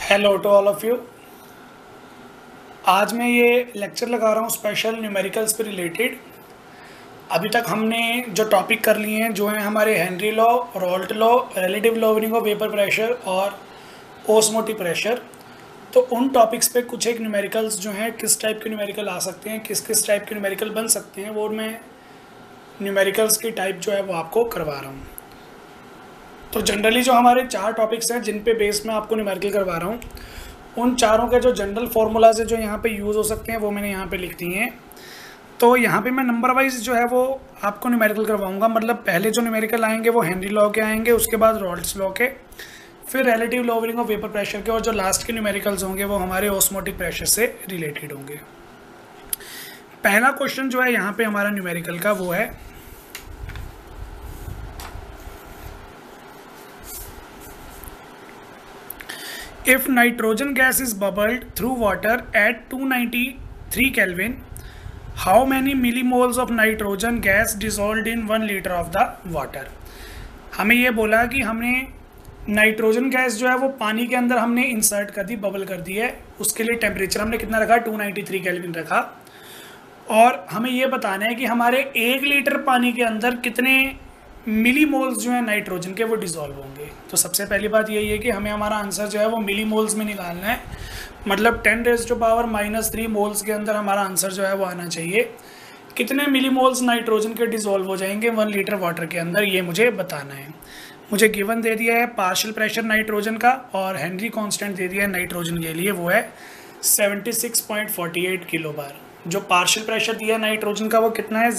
Hello to all of you. आज मैं ये लेक्चर लगा रहा हूँ स्पेशल न्यूमेरिकल्स पे रिलेटेड। अभी तक हमने जो टॉपिक कर लिए हैं जो हैं हमारे Henry law, Raoult law, relative lowering of vapour pressure और ओस्मोटिक प्रेशर। तो उन टॉपिक्स पे कुछ एक न्यूमेरिकल्स जो हैं किस टाइप के न्यूमेरिकल आ सकते हैं, किस किस टाइप के न्यूमेरिकल बन सकते हैं, वो मैं न्यूमेरिकल्स की टाइप जो है वो आपको करवा रहा हूँ। तो जनरली जो हमारे 4 टॉपिक्स हैं जिन पे बेस में आपको न्यूमेरिकल करवा रहा हूँ, उन चारों के जो जनरल फार्मूलाज है जो यहाँ पे यूज़ हो सकते हैं वो मैंने यहाँ पे लिख दिए हैं। तो यहाँ पे मैं नंबर वाइज जो है वो आपको न्यूमेरिकल करवाऊंगा। मतलब पहले जो न्यूमेरिकल आएंगे वो हेनरी लॉ के आएंगे, उसके बाद रॉल्ट्स लॉ के, फिर relative lowering of vapour pressure के, और जो लास्ट के न्यूमेरिकल्स होंगे वो हमारे ऑस्मोटिक प्रेशर से रिलेटेड होंगे। पहला क्वेश्चन जो है यहाँ पे हमारा न्यूमेरिकल का वो है if nitrogen gas is bubbled through water at 293 Kelvin, how many millimoles of nitrogen gas dissolved in 1 liter of the water? हमें ये बोला कि हमने नाइट्रोजन गैस जो है वो पानी के अंदर हमने इंसर्ट कर दी, बबल कर दी है। उसके लिए टेम्परेचर हमने कितना रखा, 293 केल्विन रखा। और हमें ये बताना है कि हमारे 1 लीटर पानी के अंदर कितने मिलीमोल्स जो है नाइट्रोजन के वो डिज़ोल्व होंगे। तो सबसे पहली बात यही है कि हमें हमारा आंसर जो है वो मिलीमोल्स में निकालना है। मतलब 10⁻³ मोल्स के अंदर हमारा आंसर जो है वो आना चाहिए। कितने मिलीमोल्स नाइट्रोजन के डिज़ोल्व हो जाएंगे 1 लीटर वाटर के अंदर, ये मुझे बताना है। मुझे गिवन दे दिया है पार्शियल प्रेशर नाइट्रोजन का, और हेनरी कांस्टेंट दे दिया है नाइट्रोजन के लिए, वो है 76.48 किलो बार। जो पार्शियल प्रेशर दिया है नाइट्रोजन का वो कितना है,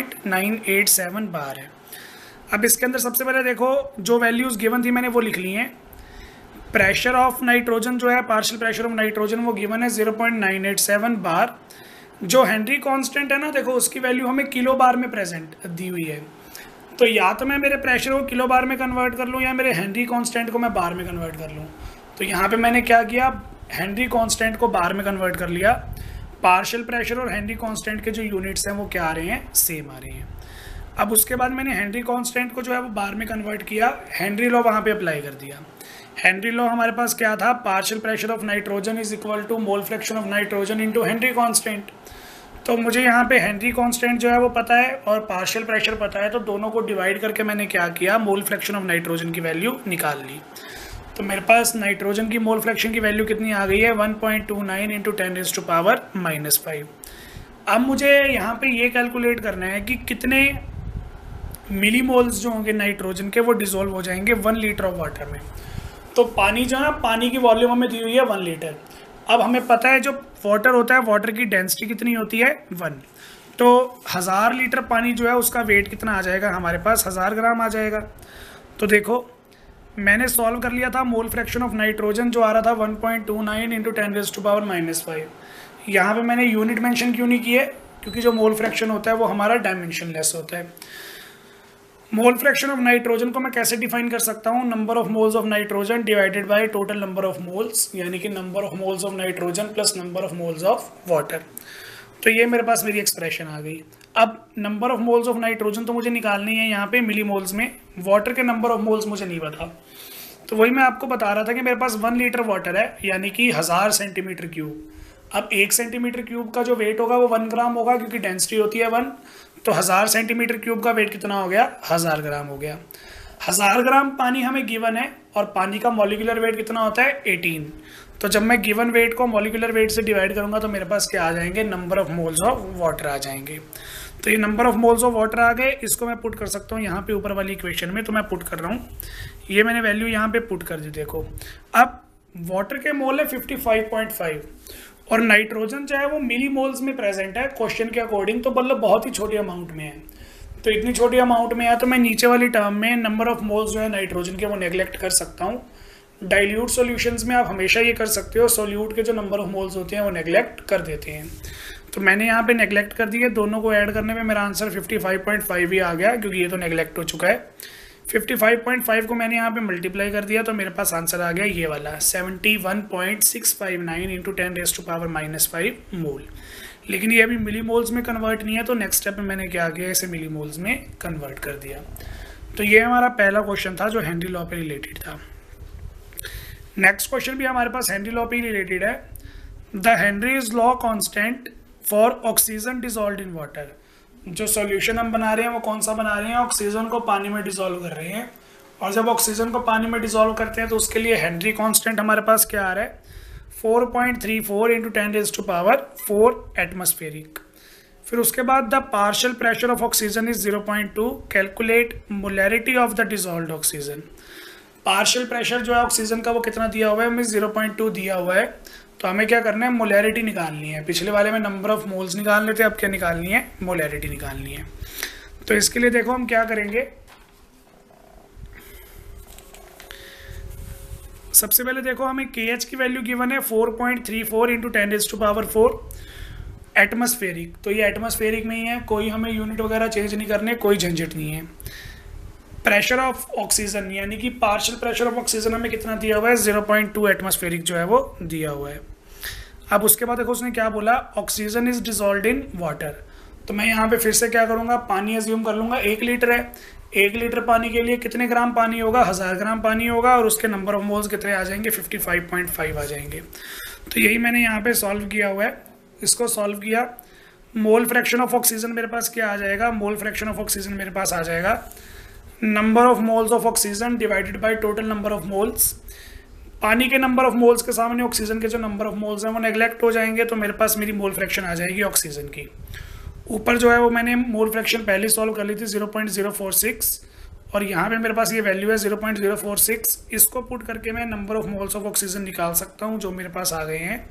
0.987 बार है। अब इसके अंदर सबसे पहले देखो जो वैल्यूज़ गिवन थी मैंने वो लिख ली हैं। प्रेशर ऑफ नाइट्रोजन जो है, पार्शियल प्रेशर ऑफ नाइट्रोजन, वो गिवन है 0.987 बार। जो हेनरी कांस्टेंट है ना, देखो उसकी वैल्यू हमें किलो बार में प्रेजेंट दी हुई है। तो या तो मैं मेरे प्रेशर को किलो बार में कन्वर्ट कर लूँ या मेरे हेनरी कांस्टेंट को मैं बार में कन्वर्ट कर लूँ। तो यहाँ पर मैंने क्या किया, हेनरी कांस्टेंट को बार में कन्वर्ट कर लिया। पार्शियल प्रेशर और हेनरी कांस्टेंट के जो यूनिट्स हैं वो क्या आ रहे हैं, सेम आ रहे हैं। अब उसके बाद मैंने हेनरी कांस्टेंट को जो है वो बार में कन्वर्ट किया, हेनरी लॉ वहाँ पे अप्लाई कर दिया। हेनरी लॉ हमारे पास क्या था, partial pressure of nitrogen is equal to mole fraction of nitrogen into Henry constant. तो मुझे यहाँ पे हेनरी कांस्टेंट जो है वो पता है और पार्शियल प्रेशर पता है, तो दोनों को डिवाइड करके मैंने क्या किया, मोल फ्रैक्शन ऑफ नाइट्रोजन की वैल्यू निकाल ली। तो मेरे पास नाइट्रोजन की मोल फ्रैक्शन की वैल्यू कितनी आ गई है, 1.29 इंटू 10⁻⁻5। अब मुझे यहाँ पे ये कैलकुलेट करना है कि कितने मिलीमोल्स जो होंगे नाइट्रोजन के वो डिसॉल्व हो जाएंगे 1 लीटर ऑफ वाटर में। तो पानी जो है, पानी की वॉल्यूम हमें दी हुई है 1 लीटर। अब हमें पता है जो वाटर होता है, वाटर की डेंसिटी कितनी होती है, 1। तो 1000 लीटर पानी जो है उसका वेट कितना आ जाएगा हमारे पास, 1000 ग्राम आ जाएगा। तो देखो मैंने सॉल्व कर लिया था, मोल फ्रैक्शन ऑफ नाइट्रोजन जो आ रहा था 1.29 इंटू 10⁻⁻5। यहाँ पे मैंने यूनिट मेंशन क्यों नहीं की है, क्योंकि जो मोल फ्रैक्शन होता है वो हमारा डायमेंशन लेस होता है। मोल फ्रैक्शन ऑफ नाइट्रोजन को मैं कैसे डिफाइन कर सकता हूँ, number of moles of nitrogen divided by total number of moles, यानी कि number of moles of nitrogen plus number of moles of water. तो ये मेरे पास मेरी एक्सप्रेशन आ गई। अब number of moles of nitrogen तो मुझे निकालनी है यहाँ पे मिली मोल्स में, वाटर के नंबर ऑफ मोल्स मुझे नहीं पता। तो वही मैं आपको बता रहा था कि मेरे पास 1 लीटर वाटर है, यानी कि 1000 सेंटीमीटर क्यूब। अब 1 सेंटीमीटर क्यूब का जो वेट होगा वो 1 ग्राम होगा, क्योंकि डेंसिटी होती है 1। तो 1000 सेंटीमीटर क्यूब का वेट कितना हो गया, 1000 ग्राम हो गया। 1000 ग्राम पानी हमें गिवन है, और पानी का मॉलिक्यूलर वेट कितना होता है, 18। तो जब मैं गिवन वेट को मॉलिक्यूलर वेट से डिवाइड करूंगा तो मेरे पास क्या आ जाएंगे, number of moles of water आ जाएंगे। तो ये number of moles of water आ गए, इसको मैं पुट कर सकता हूँ यहाँ पे ऊपर वाली इक्वेशन में। तो मैं पुट कर रहा हूँ, ये मैंने वैल्यू यहाँ पे पुट कर दी। देखो अब वाटर के मोल है 55.5 और नाइट्रोजन जो है वो मिली मोल्स में प्रेजेंट है क्वेश्चन के अकॉर्डिंग, तो मतलब बहुत ही छोटी अमाउंट में है। तो इतनी छोटी अमाउंट में है तो मैं नीचे वाली टर्म में नंबर ऑफ मोल्स जो है नाइट्रोजन के वो नेग्लेक्ट कर सकता हूँ। डाइल्यूट सॉल्यूशंस में आप हमेशा ये कर सकते हो, सोल्यूट के जो नंबर ऑफ मोल्स होते हैं वो नेग्लेक्ट कर देते हैं। तो मैंने यहाँ पे नेग्लेक्ट कर दिए, दोनों को ऐड करने में मेरा आंसर 55.5 ही आ गया, क्योंकि ये तो नेग्लेक्ट हो चुका है। 55.5 को मैंने यहाँ पे मल्टीप्लाई कर दिया तो मेरे पास आंसर आ गया ये वाला 71.659 इंटू 10⁻⁻5 मोल। लेकिन ये अभी मिली मोल्स में कन्वर्ट नहीं है, तो नेक्स्ट स्टेप में मैंने क्या किया, इसे मिली मोल्स में कन्वर्ट कर दिया। तो ये हमारा पहला क्वेश्चन था जो हेनरी लॉ पे रिलेटेड था। नेक्स्ट क्वेश्चन भी हमारे पास हेनरी लॉ पे रिलेटेड है। The Henry's law constant for oxygen dissolved in water. जो सॉल्यूशन हम बना रहे हैं वो कौन सा बना रहे हैं, ऑक्सीजन को पानी में डिसॉल्व कर रहे हैं। और जब ऑक्सीजन को पानी में डिसॉल्व करते हैं तो उसके लिए हेनरी कांस्टेंट हमारे पास क्या आ रहा है, 4.34 इंटू 10⁴ एटमॉस्फेरिक। फिर उसके बाद the partial pressure of oxygen is 0.2, calculate molarity of the dissolved oxygen. Partial pressure जो है ऑक्सीजन का वो कितना दिया हुआ है, हमें 0.2 दिया हुआ है। तो हमें क्या करना है, मोलैरिटी निकालनी है। पिछले वाले में नंबर ऑफ मोल्स निकाल लेते, अब क्या निकालनी है, मोलैरिटी निकालनी है। तो इसके लिए देखो हम क्या करेंगे, सबसे पहले देखो हमें KH की वैल्यू गिवन है 4.34 इंटू 10⁴ एटमॉस्फेरिक। तो ये एटमॉस्फेरिक में ही है, कोई हमें यूनिट वगैरह चेंज नहीं करने, कोई झंझट नहीं है। प्रेशर ऑफ ऑक्सीजन यानी कि पार्शियल प्रेशर ऑफ ऑक्सीजन हमें कितना दिया हुआ है, 0.2 एटमॉस्फेरिक जो है वो दिया हुआ है। अब उसके बाद देखो उसने क्या बोला, oxygen is dissolved in water. तो मैं यहाँ पे फिर से क्या करूँगा, पानी एज्यूम कर लूँगा 1 लीटर है। 1 लीटर पानी के लिए कितने ग्राम पानी होगा, 1000 ग्राम पानी होगा, और उसके नंबर ऑफ मोल्स कितने आ जाएंगे, 55.5 आ जाएंगे। तो यही मैंने यहाँ पे सॉल्व किया हुआ है। इसको सॉल्व किया, मोल फ्रैक्शन ऑफ ऑक्सीजन मेरे पास क्या आ जाएगा, मोल फ्रैक्शन ऑफ ऑक्सीजन मेरे पास आ जाएगा number of moles of oxygen divided by total number of moles. पानी के नंबर ऑफ मोल्स के सामने ऑक्सीजन के जो नंबर ऑफ मोल्स हैं वो नेग्लेक्ट हो जाएंगे, तो मेरे पास मेरी मोल फ्रैक्शन आ जाएगी ऑक्सीजन की। ऊपर जो है वो मैंने मोल फ्रैक्शन पहले सॉल्व कर ली थी 0.046, और यहाँ पे मेरे पास ये वैल्यू है 0.046। इसको पुट करके मैं number of moles of oxygen निकाल सकता हूँ, जो मेरे पास आ गए हैं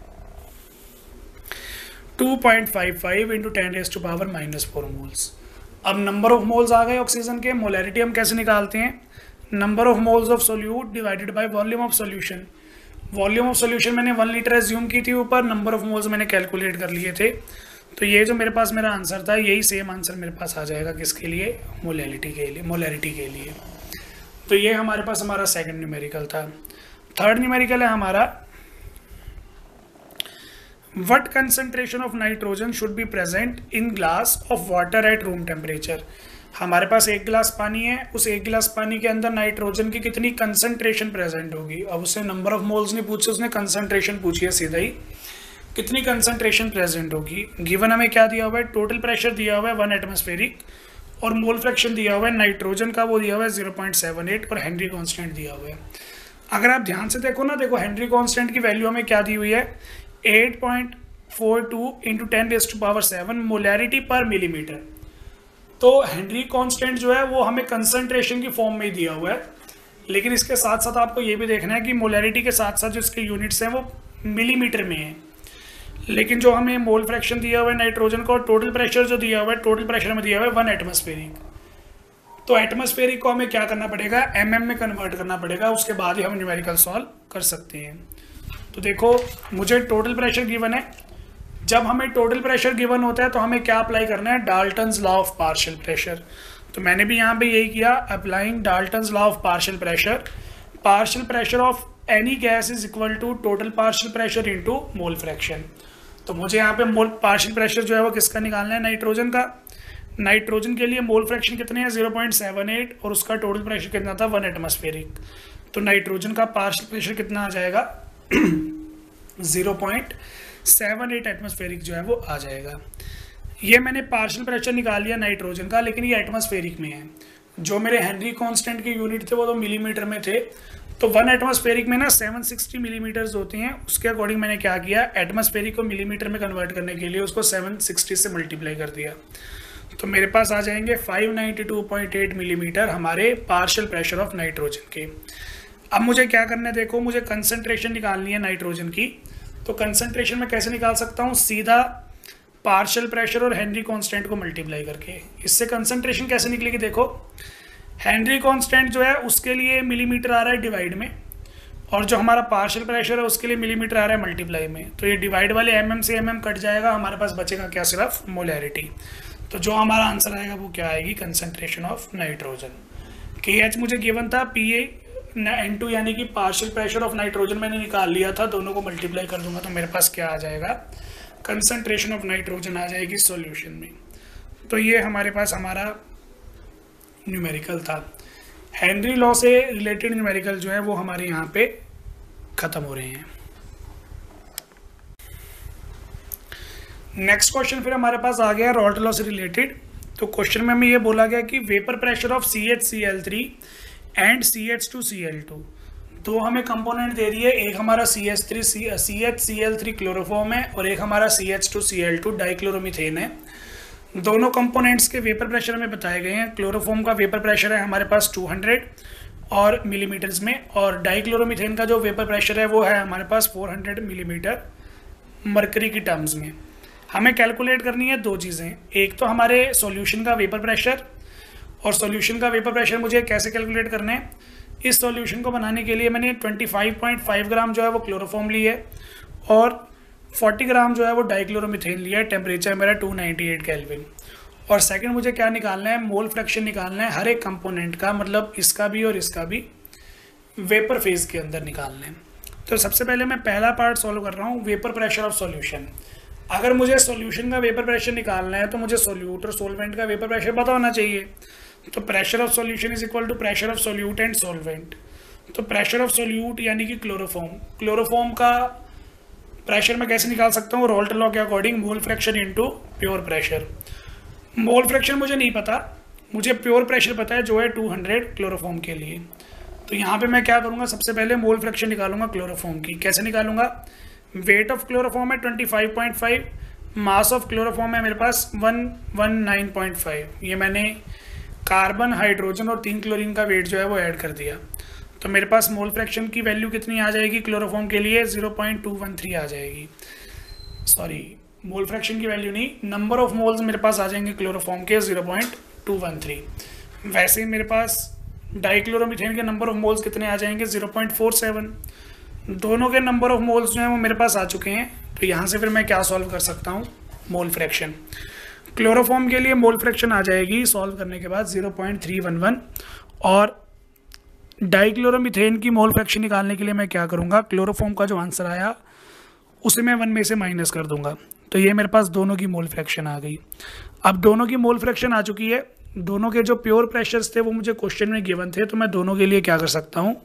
2.55 इंटू 10⁻⁻4 मोल्स। अब नंबर ऑफ मोल्स आ गए ऑक्सीजन के। मोलैरिटी हम कैसे निकालते हैं, number of moles of solute divided by volume of solution. Volume of solution मैंने 1 लीटर एज्यूम की थी ऊपर, नंबर ऑफ मोल्स मैंने कैलकुलेट कर लिए थे। तो ये जो मेरे पास मेरा आंसर था, यही सेम आंसर मेरे पास आ जाएगा किसके लिए, मोलैरिटी के लिए। तो ये हमारे पास हमारा सेकंड न्यूमेरिकल था। थर्ड न्यूमेरिकल है हमारा, What concentration of nitrogen should be present in glass of water at room temperature? हमारे पास 1 गिलास पानी है, उस 1 गिलास पानी के अंदर नाइट्रोजन की कितनी कंसंट्रेशन प्रेजेंट होगी। अब उससे नंबर ऑफ मोल्स नहीं पूछे, उसने कंसंट्रेशन पूछी है सीधा ही, कितनी कंसंट्रेशन प्रेजेंट होगी। गिवन हमें क्या दिया हुआ है, टोटल प्रेशर दिया हुआ है 1 एटमॉस्फेरिक, और मोल फ्रैक्शन दिया हुआ है नाइट्रोजन का, वो दिया हुआ है 0.78, और हेनरी कांस्टेंट दिया हुआ है। अगर आप ध्यान से देखो ना, देखो हेनरी कांस्टेंट की वैल्यू हमें क्या दी हुई है, 8.42 इंटू 10⁻7 मोलैरिटी पर मिलीमीटर। तो हेनरी कांस्टेंट जो है वो हमें कंसंट्रेशन की फॉर्म में ही दिया हुआ है, लेकिन इसके साथ साथ आपको ये भी देखना है कि मोलैरिटी के साथ साथ जो इसके यूनिट्स हैं वो मिलीमीटर में है। लेकिन जो हमें मोल फ्रैक्शन दिया हुआ है नाइट्रोजन को, टोटल प्रेशर जो दिया हुआ है, टोटल प्रेशर में दिया हुआ है 1 एटमॉस्फेरिक। तो एटमॉस्फेरिक को हमें क्या करना पड़ेगा, mm में कन्वर्ट करना पड़ेगा, उसके बाद ही हम न्यूमेरिकल सॉल्व कर सकते हैं। तो देखो मुझे टोटल प्रेशर गिवन है, जब हमें टोटल प्रेशर गिवन होता है तो हमें क्या अप्लाई करना है, Dalton's law of partial pressure. तो मैंने भी यहाँ पे यही किया, applying Dalton's law of partial pressure of any gas is equal to total partial pressure into mole fraction. तो मुझे यहाँ पे मोल पार्शियल प्रेशर जो है वो किसका निकालना है, नाइट्रोजन का। नाइट्रोजन के लिए मोल फ्रैक्शन कितने हैं, 0.78, और उसका टोटल प्रेशर कितना था, 1 एटमॉस्फेरिक। तो नाइट्रोजन का पार्शियल प्रेशर कितना आ जाएगा 0.78 एटमॉस्फेरिक जो है वो आ जाएगा। ये मैंने पार्शियल प्रेशर निकाल लिया नाइट्रोजन का, लेकिन ये एटमॉस्फेरिक में है। जो मेरे हेनरी कांस्टेंट के यूनिट थे वो तो मिलीमीटर में थे, तो 1 एटमॉस्फेरिक में ना 760 मिलीमीटर्स होती हैं। उसके अकॉर्डिंग मैंने क्या किया, एटमॉस्फेरिक को मिलीमीटर में कन्वर्ट करने के लिए उसको 760 से मल्टीप्लाई कर दिया। तो मेरे पास आ जाएंगे 592.8 मिलीमीटर हमारे पार्शियल प्रेशर ऑफ नाइट्रोजन के। अब मुझे क्या करना है, देखो मुझे कंसंट्रेशन निकालनी है नाइट्रोजन की। तो कंसंट्रेशन में कैसे निकाल सकता हूँ, सीधा पार्शियल प्रेशर और हेनरी कांस्टेंट को मल्टीप्लाई करके। इससे कंसंट्रेशन कैसे निकलेगी, देखो हेनरी कांस्टेंट जो है उसके लिए मिलीमीटर आ रहा है डिवाइड में, और जो हमारा पार्शियल प्रेशर है उसके लिए मिलीमीटर आ रहा है मल्टीप्लाई में। तो ये डिवाइड वाले mm से mm कट जाएगा, हमारे पास बचेगा क्या, सिर्फ मोलैरिटी। तो जो हमारा आंसर आएगा वो क्या आएगी, कंसंट्रेशन ऑफ नाइट्रोजन। KH मुझे गिवन था, PaN2 यानी कि पार्शियल प्रेशर ऑफ नाइट्रोजन मैंने निकाल लिया था, दोनों को मल्टीप्लाई कर दूंगा तो मेरे पास क्या आ जाएगा, कंसंट्रेशन ऑफ नाइट्रोजन आ जाएगी सॉल्यूशन में। तो ये हमारे पास हमारा न्यूमेरिकल था। हेनरी लॉ से रिलेटेड न्यूमेरिकल जो है वो हमारे यहाँ पे ख़त्म हो रहे हैं। नेक्स्ट क्वेश्चन फिर हमारे पास आ गया रॉल्ट लॉ से रिलेटेड। तो क्वेश्चन में हमें ये बोला गया कि vapour pressure of CH_Cl3 and CH2Cl2, दो हमें कंपोनेंट दे दिए, एक हमारा CH3Cl3 क्लोरोफॉर्म है और एक हमारा CH2Cl2 डाइक्लोरोमीथेन है। दोनों कंपोनेंट्स के वेपर प्रेशर हमें बताए गए हैं। क्लोरोफॉर्म का वेपर प्रेशर है हमारे पास 200 और मिलीमीटर्स में, और डाइक्लोरोमीथेन का जो वेपर प्रेशर है वो है हमारे पास 400 मिलीमीटर मरकरी की टर्म्स में। हमें कैलकुलेट करनी है दो चीज़ें, एक तो हमारे सॉल्यूशन का वेपर प्रेशर, और सॉल्यूशन का वेपर प्रेशर मुझे कैसे कैलकुलेट करना है। इस सॉल्यूशन को बनाने के लिए मैंने 25.5 ग्राम जो है वो क्लोरोफॉर्म ली है और 40 ग्राम जो है वो डाइक्लोरोमीथेन लिया है। टेम्परेचर मेरा 298 केल्विन। और सेकंड मुझे क्या निकालना है, मोल फ्रैक्शन निकालना है हर एक कंपोनेंट का, मतलब इसका भी और इसका भी वेपर फेज के अंदर निकालना है। तो सबसे पहले मैं पहला पार्ट सॉल्व कर रहा हूँ, वेपर प्रेशर ऑफ सॉल्यूशन। अगर मुझे सॉल्यूशन का वेपर प्रेशर निकालना है तो मुझे सोल्यूट और सोलवेंट का वेपर प्रेशर पता होना चाहिए। तो pressure of solution is equal to pressure of solute and solvent. तो प्रेशर ऑफ सोल्यूट यानी कि क्लोरोफॉर्म का प्रेशर मैं कैसे निकाल सकता हूँ, रॉल्ट लॉ के according mole fraction into pure pressure. Mole fraction मुझे नहीं पता, मुझे प्योर प्रेशर पता है जो है 200 क्लोरोफॉर्म के लिए। तो यहाँ पे मैं क्या करूँगा, सबसे पहले मोल फ्रैक्शन निकालूंगा क्लोरोफॉर्म की। कैसे निकालूंगा, वेट ऑफ क्लोरोफॉर्म है 25.5, मास ऑफ क्लोरोफॉर्म है मेरे पास 119.5। ये मैंने कार्बन, हाइड्रोजन और 3 क्लोरीन का वेट जो है वो ऐड कर दिया। तो मेरे पास मोल फ्रैक्शन की वैल्यू कितनी आ जाएगी क्लोरोफॉर्म के लिए, 0.213 आ जाएगी। सॉरी, मोल फ्रैक्शन की वैल्यू नहीं, नंबर ऑफ मोल्स मेरे पास आ जाएंगे क्लोरोफॉर्म के 0.213। वैसे ही मेरे पास डाइक्लोरोमीथेन के नंबर ऑफ मोल्स कितने आ जाएंगे, 0.47। दोनों के नंबर ऑफ मोल्स जो हैं वो मेरे पास आ चुके हैं। तो यहाँ से फिर मैं क्या सॉल्व कर सकता हूँ, मोल फ्रैक्शन। क्लोरोफॉर्म के लिए मोल फ्रैक्शन आ जाएगी सॉल्व करने के बाद 0.311, और डाइक्लोरोमीथेन की मोल फ्रैक्शन निकालने के लिए मैं क्या करूँगा, क्लोरोफॉर्म का जो आंसर आया उसे मैं 1 में से माइनस कर दूंगा। तो ये मेरे पास दोनों की मोल फ्रैक्शन आ गई। अब दोनों की मोल फ्रैक्शन आ चुकी है, दोनों के जो प्योर प्रेशर्स थे वो मुझे क्वेश्चन में गिवन थे, तो मैं दोनों के लिए क्या कर सकता हूँ,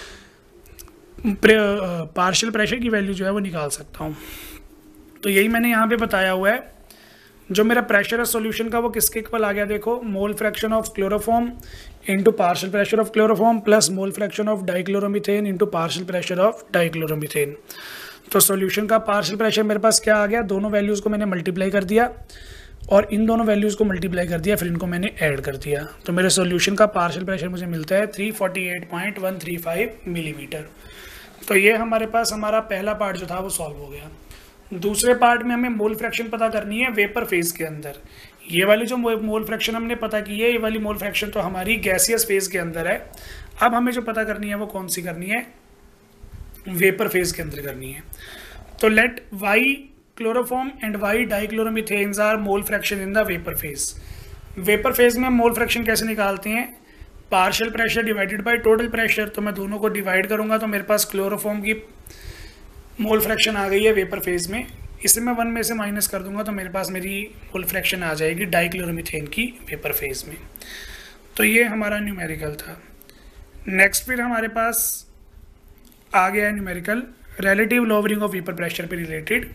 पार्शियल प्रेशर की वैल्यू जो है वो निकाल सकता हूँ। तो यही मैंने यहाँ पे बताया हुआ है। जो मेरा प्रेशर है सॉल्यूशन का वो किसके इक्वल आ गया, देखो, mole fraction of chloroform into partial pressure of chloroform plus mole fraction of dichloromethane into partial pressure of dichloromethane. तो सॉल्यूशन का पार्शियल प्रेशर मेरे पास क्या आ गया, दोनों वैल्यूज़ को मैंने मल्टीप्लाई कर दिया और इन दोनों वैल्यूज़ को मल्टीप्लाई कर दिया, फिर इनको मैंने ऐड कर दिया। तो मेरे सॉल्यूशन का पार्शियल प्रेशर मुझे मिलता है 348.135 मिलीमीटर। तो ये हमारे पास हमारा पहला पार्ट जो था वो सॉल्व हो गया। दूसरे पार्ट में हमें मोल फ्रैक्शन पता करनी है वेपर फेज के अंदर। ये वाली जो मोल फ्रैक्शन हमने पता की है, ये वाली मोल फ्रैक्शन तो हमारी गैसियस फेज के अंदर है। अब हमें जो पता करनी है वो कौन सी करनी है, वेपर फेज के अंदर करनी है। तो let Y chloroform and Y dichloromethanes are mole fraction in the vapour phase. Vapour phase में मोल फ्रैक्शन कैसे निकालते हैं, partial pressure divided by total pressure. तो मैं दोनों को डिवाइड करूंगा तो मेरे पास क्लोरोफॉर्म की मोल फ्रैक्शन आ गई है वेपर फेज में, इसे मैं 1 में से माइनस कर दूंगा तो मेरे पास मेरी मोल फ्रैक्शन आ जाएगी डाइक्लोरोमीथेन की वेपर फेज में। तो ये हमारा न्यूमेरिकल था। नेक्स्ट फिर हमारे पास आ गया है numerical relative lowering of vapour pressure पे रिलेटेड।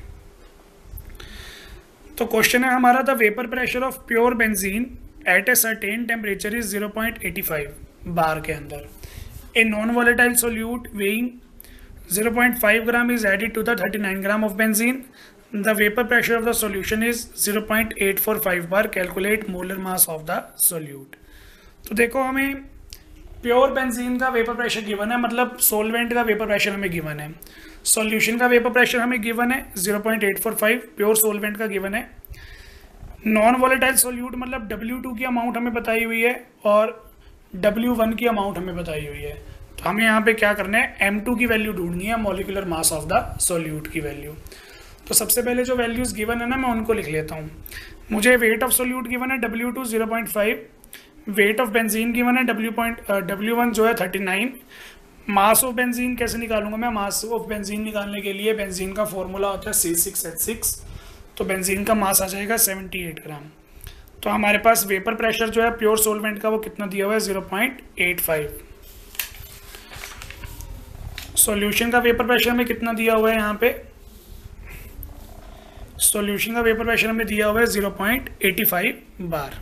तो क्वेश्चन है हमारा, the vapour pressure of pure benzene at a certain temperature is 0.85 bar के अंदर। A non volatile solute weighing 0.5 gram is added to the 39 gram of benzene. The vapor pressure of the solution is 0.845 bar. Calculate molar mass of the solute. तो देखो हमें pure benzene का vapour pressure given है, मतलब solvent का vapour pressure हमें given है। Solution का वेपर प्रेशर हमें गिवन है 0.845, प्योर सोलवेंट का गिवन है। नॉन वॉलेटाइल सोल्यूट मतलब W2 की अमाउंट हमें बताई हुई है और W1 की अमाउंट हमें बताई हुई है। तो हमें यहाँ पे क्या करना है, M2 की वैल्यू ढूंढनी है, molecular mass of the solute की वैल्यू। तो सबसे पहले जो वैल्यूज़ गिवन है ना, मैं उनको लिख लेता हूँ। मुझे वेट ऑफ सोल्यूट गिवन है W2 0.5, weight of benzene given है W1 जो है 39। मास ऑफ बेंजीन कैसे निकालूंगा मैं, मास ऑफ बेंजीन निकालने के लिए बेंजीन का फॉर्मूला होता है C6H6। तो बेंजीन का मास आ जाएगा 78 ग्राम। तो हमारे पास वेपर प्रेशर जो है प्योर सोलवेंट का वो कितना दिया हुआ है, 0.85। सॉल्यूशन का वेपर प्रेशर हमें कितना दिया हुआ है यहाँ पे, सॉल्यूशन का वेपर प्रेशर हमें दिया हुआ है 0.85 बार।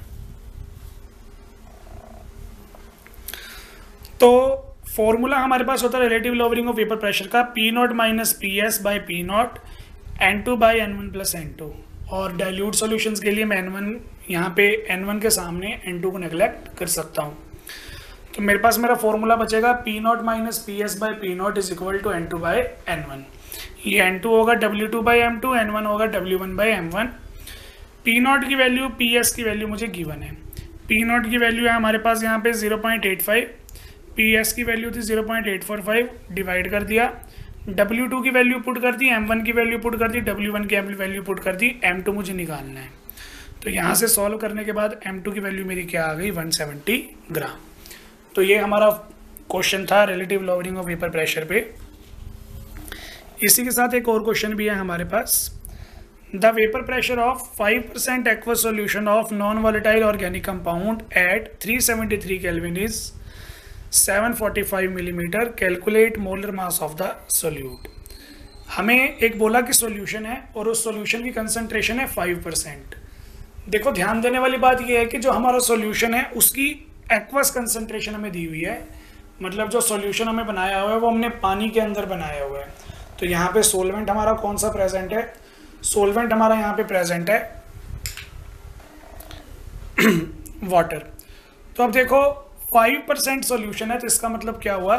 तो फॉर्मूला हमारे पास होता है relative lowering of vapour pressure का P naught minus P S by P naught N2 by N1 plus N2, और डाइल्यूट सॉल्यूशंस के लिए मैं N1 यहाँ पे N1 के सामने N2 को नेग्लेक्ट कर सकता हूँ। तो मेरे पास मेरा फॉर्मूला बचेगा P naught minus P S by P naught is equal to N2 by N1। ये N2 होगा W2 बाई M2, N1 होगा W1 by M1। P naught की वैल्यू पी एस की वैल्यू मुझे गिवन है, पी नॉट की value है हमारे पास यहाँ पे 0.85, पी एस की वैल्यू थी 0.845, डिवाइड कर दिया, W2 की वैल्यू पुट कर दी, M1 की वैल्यू पुट कर दी, W1 की वैल्यू पुट कर दी, M2 मुझे निकालना है। तो यहाँ से सॉल्व करने के बाद M2 की वैल्यू मेरी क्या आ गई, 170 ग्राम। तो ये हमारा क्वेश्चन था relative lowering of vapour pressure पे। इसी के साथ एक और क्वेश्चन भी है हमारे पास। The vapour pressure of 5% aqueous solution of non volatile organic compound at 373 kelvin is 745 millimetre, calculate molar mass of the solute. हमें एक बोला कि सॉल्यूशन है और उस सॉल्यूशन की कंसंट्रेशन है 5%। देखो ध्यान देने वाली बात यह है कि जो हमारा सॉल्यूशन है उसकी एक्वस कंसंट्रेशन हमें दी हुई है, मतलब जो सॉल्यूशन हमें बनाया हुआ है वो हमने पानी के अंदर बनाया हुआ है। तो यहाँ पे सोलवेंट हमारा कौन सा प्रेजेंट है, सोलवेंट हमारा यहाँ पे प्रेजेंट है वाटर। तो अब देखो 5% सॉल्यूशन है, तो इसका मतलब क्या हुआ,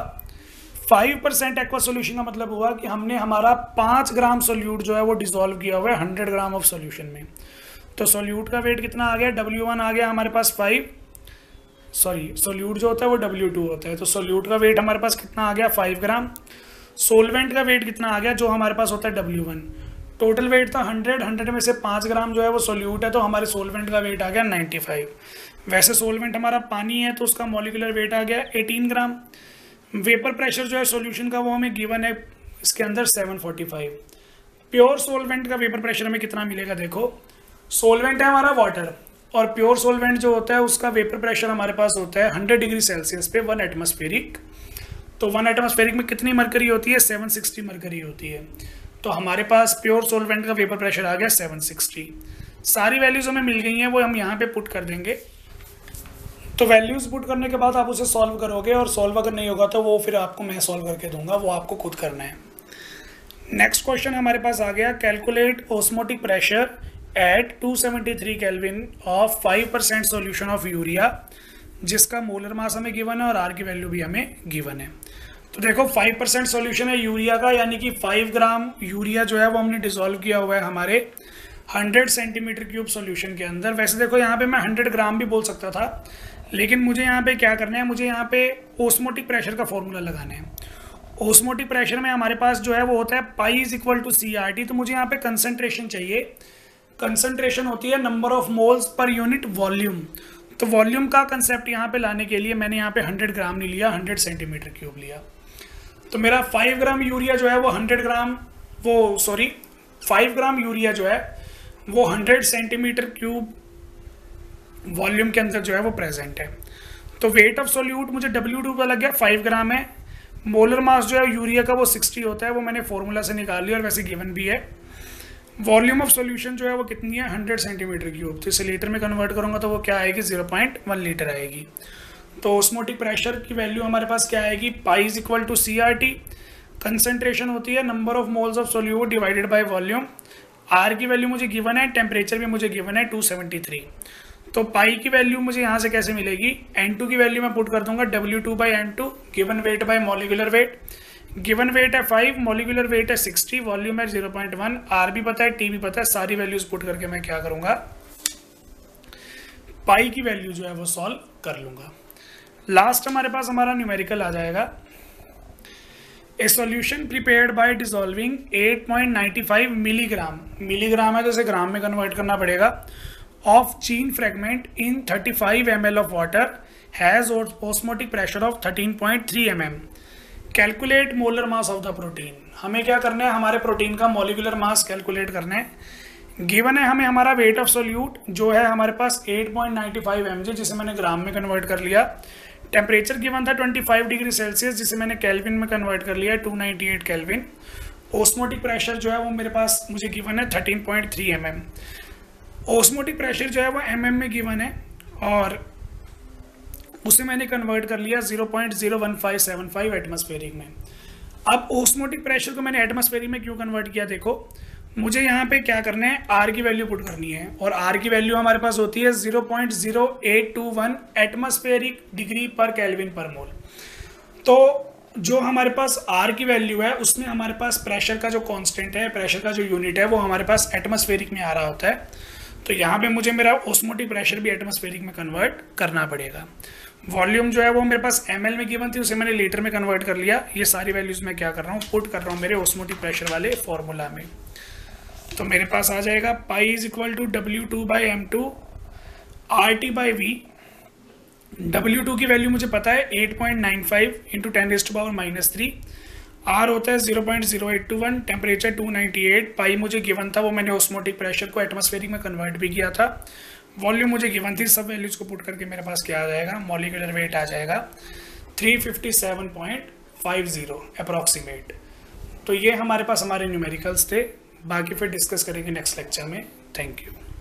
5% एक्वा सॉल्यूशन का मतलब हुआ कि हमने हमारा 5 ग्राम सोल्यूट जो है वो डिसॉल्व किया हुआ है 100 ग्राम ऑफ सॉल्यूशन में। तो सोल्यूट का वेट कितना आ गया, W1 आ गया हमारे पास 5, सॉरी सोल्यूट जो होता है वो W2 होता है, तो सोल्यूट का वेट हमारे पास कितना आ गया 5 ग्राम। सोलवेंट का वेट कितना आ गया जो हमारे पास होता है W1, टोटल वेट था 100 में से 5 ग्राम जो है वो सोल्यूट है, तो हमारे सोलवेंट का वेट आ गया 95। वैसे सोलवेंट हमारा पानी है तो उसका मॉलिक्यूलर वेट आ गया 18 ग्राम। वेपर प्रेशर जो है सॉल्यूशन का वो हमें गिवन है इसके अंदर 745। प्योर सोलवेंट का वेपर प्रेशर हमें कितना मिलेगा, देखो सोलवेंट है हमारा वाटर, और प्योर सोलवेंट जो होता है उसका वेपर प्रेशर हमारे पास होता है 100 डिग्री सेल्सियस पे 1 एटमॉस्फेरिक। तो 1 एटमॉस्फेरिक में कितनी मरकरी होती है, 760 मरकरी होती है। तो हमारे पास प्योर सोलवेंट का वेपर प्रेशर आ गया 760। सारी वैल्यूज हमें मिल गई हैं, वो हम यहाँ पे पुट कर देंगे। तो वैल्यूज पुट करने के बाद आप उसे सॉल्व करोगे, और सॉल्व अगर नहीं होगा तो वो फिर आपको मैं सॉल्व करके दूंगा, वो आपको खुद करना है। नेक्स्ट क्वेश्चन हमारे पास आ गया, calculate osmotic pressure at 273 kelvin of 5% solution of urea, जिसका मोलर मास हमें गिवन है और आर की वैल्यू भी हमें गिवन है। तो देखो 5% सॉल्यूशन है यूरिया का, यानी कि 5 ग्राम यूरिया जो है वो हमने डिसॉल्व किया हुआ है हमारे 100 सेंटीमीटर क्यूब सॉल्यूशन के अंदर। वैसे देखो यहाँ पे मैं 100 ग्राम भी बोल सकता था, लेकिन मुझे यहाँ पे क्या करना है, मुझे यहाँ पे ऑस्मोटिक प्रेशर का फॉर्मूला लगाना है। ऑस्मोटिक प्रेशर में हमारे पास जो है वो होता है pi is equal to CRT। तो मुझे यहाँ पे कंसंट्रेशन चाहिए, कंसंट्रेशन होती है नंबर ऑफ मोल्स पर यूनिट वॉल्यूम। तो वॉल्यूम का कंसेप्ट यहाँ पे लाने के लिए मैंने यहाँ पे 100 ग्राम नहीं लिया, 100 सेंटीमीटर क्यूब लिया। तो मेरा 5 ग्राम यूरिया जो है वो 100 ग्राम, वो सॉरी 5 ग्राम यूरिया जो है वो 100 सेंटीमीटर क्यूब वॉल्यूम के अंदर जो है वो प्रेजेंट है। तो वेट ऑफ सोल्यूट मुझे W2 का लग गया 5 ग्राम है। मोलर मास जो है यूरिया का वो 60 होता है, वो मैंने फॉर्मूला से निकाल लिया और वैसे गिवन भी है। वॉल्यूम ऑफ सॉल्यूशन जो है वो कितनी है, 100 सेंटीमीटर क्यूब। तो इसे लीटर में कन्वर्ट करूंगा तो वो क्या आएगी, 0.1 लीटर आएगी। तो ऑस्मोटिक प्रेशर की वैल्यू हमारे पास क्या आएगी, pi is equal to CRT। Concentration होती है number of moles of solute divided by volume. R की वैल्यू मुझे गिवन है, टेम्परेचर भी मुझे गिवन है 273। तो पाई की वैल्यू मुझे यहाँ से कैसे मिलेगी, N2 की वैल्यू मैं पुट कर दूंगा W2 by N2, given weight by molecular weight. Given weight है 5, मॉलिक्यूलर वेट है 60, वॉल्यूम है 0.1, आर भी पता है, टी भी पता है। सारी वैल्यूज पुट करके मैं क्या करूंगा, पाई की वैल्यू जो है वो सॉल्व कर लूंगा। लास्ट हमारे पास हमारा न्यूमेरिकल आ जाएगा। A solution prepared by dissolving 8.95 milligram, milligram है तो इसे ग्राम में कन्वर्ट करना पड़ेगा, of chain fragment in 35 ml of water has osmotic pressure of 13.3 mm। Calculate molar mass of the protein. हमें क्या करना है, हमारे प्रोटीन का मॉलिक्यूलर मास कैलकुलेट करना है। गिवन है हमें हमारा वेट ऑफ सोल्यूट जो है हमारे पास 8.95 mg, जिसे मैंने ग्राम में कन्वर्ट कर लिया। टेम्परेचर गिवन था 25 डिग्री सेल्सियस, जिसे मैंने केल्विन में कन्वर्ट कर लिया 298 केल्विन। ओस्मोटिक प्रेशर जो है वो मेरे पास मुझे गिवन है 13.3 mm। ओस्मोटिक प्रेशर जो है वो mm में गिवन है और उसे मैंने कन्वर्ट कर लिया 0.01575 एटमॉस्फेरिक में। अब ओस्मोटिक प्रेशर को मैंने एटमॉस्फेरिक में क्यों कन्वर्ट किया, देखो मुझे यहाँ पे क्या करना है, आर की वैल्यू पुट करनी है और आर की वैल्यू हमारे पास होती है 0.0821 एटमॉस्फेरिक डिग्री पर केल्विन पर मोल। तो जो हमारे पास आर की वैल्यू है उसमें हमारे पास प्रेशर का जो कांस्टेंट है, प्रेशर का जो यूनिट है वो हमारे पास एटमॉस्फेरिक में आ रहा होता है। तो यहाँ पे मुझे मेरा ओस्मोटिक प्रेशर भी एटमॉस्फेरिक में कन्वर्ट करना पड़ेगा। वॉल्यूम जो है वो मेरे पास ml में गिवन थी, उसे मैंने लीटर में कन्वर्ट कर लिया। ये सारी वैल्यूज़ मैं क्या कर रहा हूँ, पुट कर रहा हूँ मेरे ओस्मोटिक प्रेशर वाले फॉर्मूला में। तो मेरे पास आ जाएगा पाई is equal to W2/m2 RT/V। W2 की वैल्यू मुझे पता है 8.95 इंटू 10⁻³ R होता है 0.0821, टेम्परेचर 298, पाई मुझे गिवन था, वो मैंने ओस्मोटिक प्रेशर को एटमॉस्फेरिक में कन्वर्ट भी किया था। वॉल्यूम मुझे गिवन थी, सब वैल्यूज़ को पुट करके मेरे पास क्या आ जाएगा, मॉलिक्यूलर वेट आ जाएगा 357.50 अप्रॉक्सीमेट। तो ये हमारे पास हमारे न्यूमेरिकल्स थे, बाकी फिर डिस्कस करेंगे नेक्स्ट लेक्चर में। Thank you.